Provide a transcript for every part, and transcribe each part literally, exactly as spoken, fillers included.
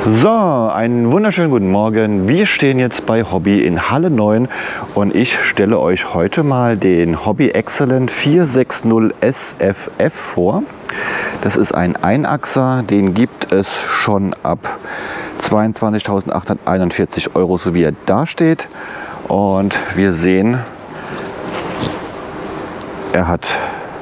So, einen wunderschönen guten Morgen. Wir stehen jetzt bei Hobby in Halle neun und ich stelle euch heute mal den Hobby Excellent vier sechs null S F F vor. Das ist ein Einachser, den gibt es schon ab zweiundzwanzigtausendachthunderteinundvierzig Euro, so wie er da steht. Und wir sehen, er hat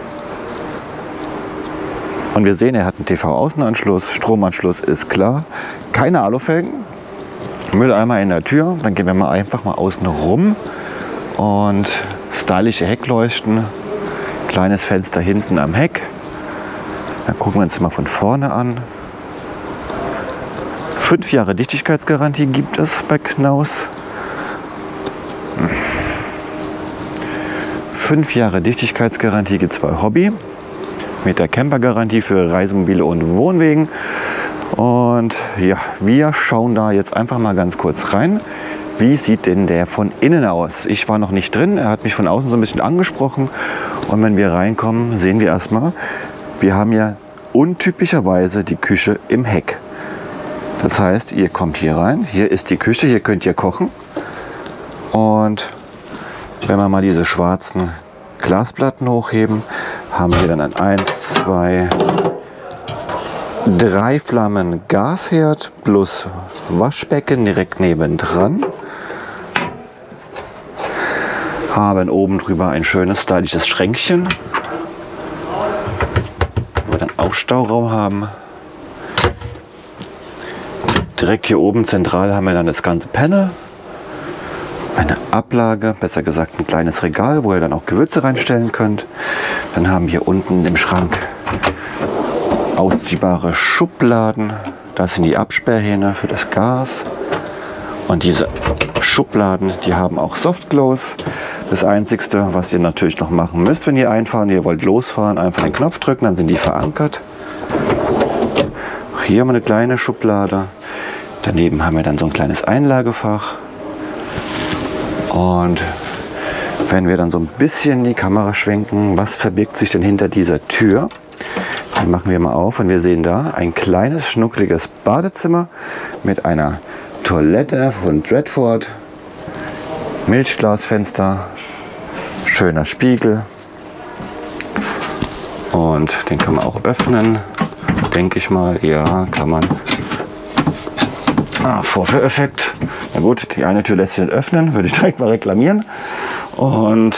Und wir sehen, er hat einen T V-Außenanschluss, Stromanschluss ist klar, keine Alufelgen, Mülleimer in der Tür. Dann gehen wir mal einfach mal außen rum und stylische Heckleuchten, kleines Fenster hinten am Heck. Dann gucken wir uns mal von vorne an. Fünf Jahre Dichtigkeitsgarantie gibt es bei Knaus. Fünf Jahre Dichtigkeitsgarantie gibt es bei Hobby. Mit der Campergarantie für Reisemobile und Wohnwegen. Und ja, wir schauen da jetzt einfach mal ganz kurz rein. Wie sieht denn der von innen aus? Ich war noch nicht drin, er hat mich von außen so ein bisschen angesprochen. Und wenn wir reinkommen, sehen wir erstmal, wir haben ja untypischerweise die Küche im Heck. Das heißt, ihr kommt hier rein, hier ist die Küche, hier könnt ihr kochen. Und wenn wir mal diese schwarzen Glasplatten hochheben, haben wir dann ein eins, zwei, drei Flammen Gasherd plus Waschbecken direkt nebendran. Haben oben drüber ein schönes stylisches Schränkchen, wo wir dann auch Stauraum haben. Direkt hier oben zentral haben wir dann das ganze Panel. Eine Ablage, besser gesagt ein kleines Regal, wo ihr dann auch Gewürze reinstellen könnt. Dann haben wir unten im Schrank ausziehbare Schubladen. Das sind die Absperrhähne für das Gas. Und diese Schubladen, die haben auch Softclose. Das Einzige, was ihr natürlich noch machen müsst, wenn ihr einfahren, ihr wollt losfahren, einfach den Knopf drücken, dann sind die verankert. Hier haben wir eine kleine Schublade. Daneben haben wir dann so ein kleines Einlagefach. Und wenn wir dann so ein bisschen die Kamera schwenken, was verbirgt sich denn hinter dieser Tür? Die machen wir mal auf und wir sehen da ein kleines, schnuckliges Badezimmer mit einer Toilette von Dreadford, Milchglasfenster, schöner Spiegel und den kann man auch öffnen, denke ich mal. Ja, kann man. Ah, Vorführeffekt. Na gut, die eine Tür lässt sich nicht öffnen, würde ich direkt mal reklamieren. Und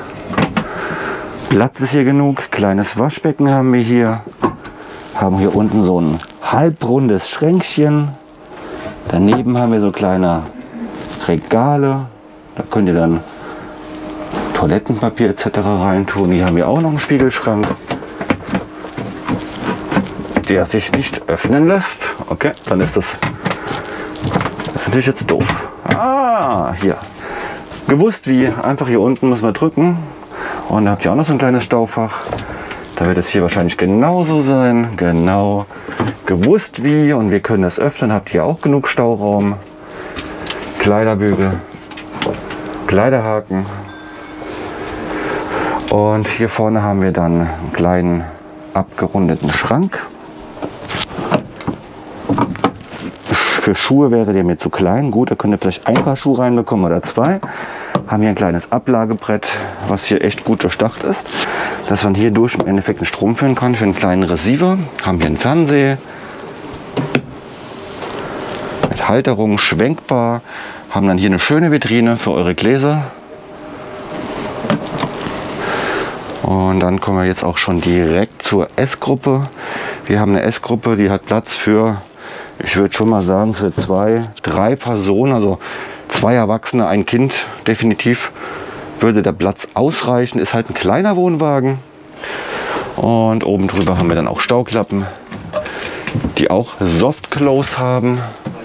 Platz ist hier genug. Kleines Waschbecken haben wir hier. Haben hier unten so ein halbrundes Schränkchen. Daneben haben wir so kleine Regale. Da könnt ihr dann Toilettenpapier et cetera reintun. Hier haben wir auch noch einen Spiegelschrank, der sich nicht öffnen lässt. Okay, dann ist das Das ist natürlich jetzt doof. Ah, hier. Gewusst wie. Einfach hier unten müssen wir drücken. Und da habt ihr auch noch so ein kleines Staufach. Da wird es hier wahrscheinlich genauso sein. Genau. Gewusst wie. Und wir können das öffnen. Habt ihr auch genug Stauraum. Kleiderbügel. Kleiderhaken. Und hier vorne haben wir dann einen kleinen abgerundeten Schrank. Für Schuhe wäre der mir zu klein. Gut, da könnt ihr vielleicht ein paar Schuhe reinbekommen oder zwei. Haben hier ein kleines Ablagebrett, was hier echt gut durchdacht ist, dass man hier durch im Endeffekt einen Strom führen kann für einen kleinen Receiver. Haben hier einen Fernseher mit Halterung, schwenkbar. Haben dann hier eine schöne Vitrine für eure Gläser. Und dann kommen wir jetzt auch schon direkt zur Essgruppe. Wir haben eine Essgruppe, die hat Platz für, ich würde schon mal sagen, für zwei, drei Personen, also zwei Erwachsene, ein Kind, definitiv würde der Platz ausreichen. Ist halt ein kleiner Wohnwagen. Und oben drüber haben wir dann auch Stauklappen, die auch Soft Close haben.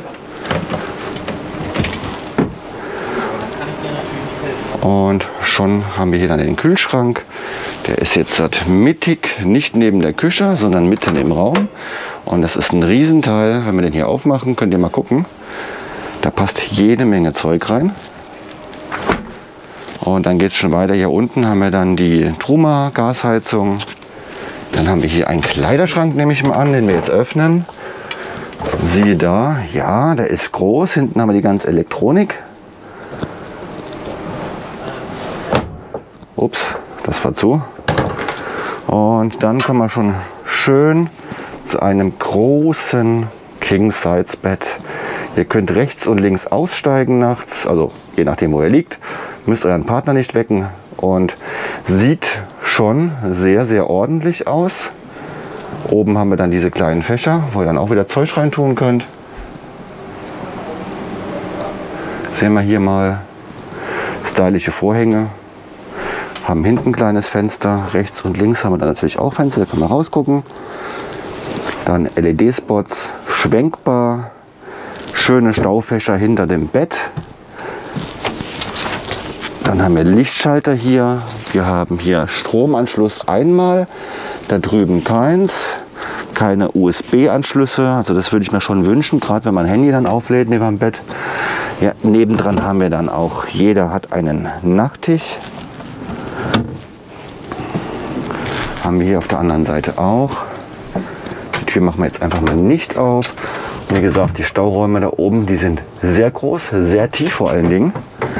Und schon haben wir hier dann den Kühlschrank. Der ist jetzt mittig, nicht neben der Küche, sondern mitten im Raum. Und das ist ein Riesenteil. Wenn wir den hier aufmachen, könnt ihr mal gucken. Da passt jede Menge Zeug rein. Und dann geht es schon weiter. Hier unten haben wir dann die Truma Gasheizung. Dann haben wir hier einen Kleiderschrank, nehme ich mal an, den wir jetzt öffnen. Siehe da, ja, der ist groß. Hinten haben wir die ganze Elektronik. Ups, das war zu. Und dann kommen wir schon schön zu einem großen King-Size-Bett. Ihr könnt rechts und links aussteigen nachts, also je nachdem, wo ihr liegt. Müsst euren Partner nicht wecken und sieht schon sehr, sehr ordentlich aus. Oben haben wir dann diese kleinen Fächer, wo ihr dann auch wieder Zeug rein tun könnt. Sehen wir hier mal stylische Vorhänge. Haben hinten ein kleines Fenster, rechts und links haben wir dann natürlich auch Fenster, da können wir rausgucken. Dann L E D-Spots, schwenkbar, schöne Staufächer hinter dem Bett. Dann haben wir Lichtschalter hier. Wir haben hier Stromanschluss einmal, da drüben keins. Keine U S B-Anschlüsse, also das würde ich mir schon wünschen, gerade wenn man Handy dann auflädt neben dem Bett. Ja, nebendran haben wir dann auch, jeder hat einen Nachttisch. Haben wir hier auf der anderen Seite auch. Die Tür machen wir jetzt einfach mal nicht auf. Wie gesagt, die Stauräume da oben, die sind sehr groß, sehr tief vor allen Dingen.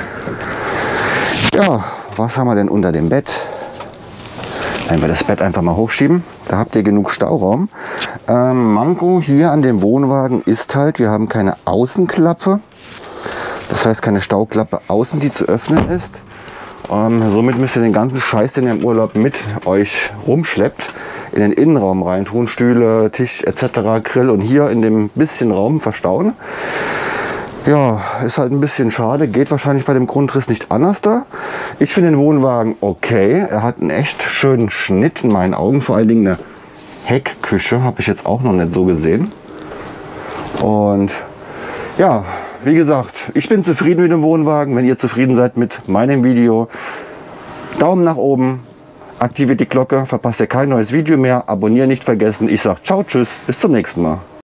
Ja, was haben wir denn unter dem Bett? Wenn wir das Bett einfach mal hochschieben, da habt ihr genug Stauraum. Ähm, Manko hier an dem Wohnwagen ist halt, wir haben keine Außenklappe. Das heißt keine Stauklappe außen, die zu öffnen ist. Ähm, somit müsst ihr den ganzen Scheiß, den ihr im Urlaub mit euch rumschleppt, in den Innenraum reintun. Stühle, Tisch et cetera, Grill und hier in dem bisschen Raum verstauen. Ja, ist halt ein bisschen schade. Geht wahrscheinlich bei dem Grundriss nicht anders da. Ich finde den Wohnwagen okay. Er hat einen echt schönen Schnitt in meinen Augen. Vor allen Dingen eine Heckküche habe ich jetzt auch noch nicht so gesehen. Und ja, wie gesagt, ich bin zufrieden mit dem Wohnwagen. Wenn ihr zufrieden seid mit meinem Video, Daumen nach oben, aktiviert die Glocke, verpasst ihr kein neues Video mehr, abonnieren nicht vergessen. Ich sage ciao, tschüss, bis zum nächsten Mal.